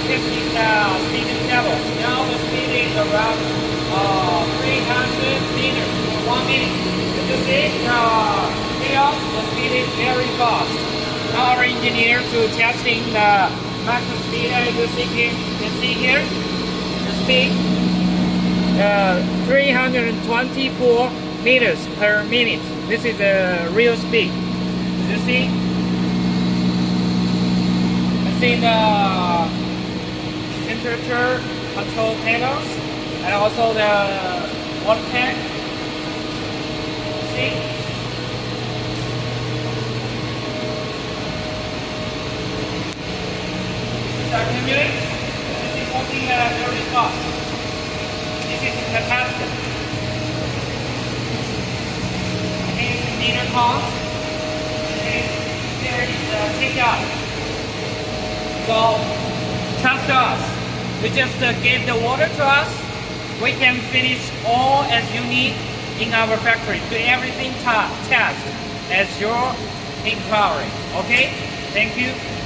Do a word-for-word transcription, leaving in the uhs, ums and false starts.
testing the speed levels. Now the speed is around uh, three hundred meters per one minute. You see, uh, here the speed is very fast. Our engineer to testing the max speed, as you see here, you can see here, the speed uh, three hundred twenty-four meters per minute. This is the real speed. You see? You see the temperature control panels and also the water tank. See? This is accumulate. This is working uh, very fast. This is a capacitor. This is meter count. And there is a take out. So trust us. We just uh, give the water to us. We can finish all as you need in our factory. Do everything test as your inquiry. Okay? Thank you.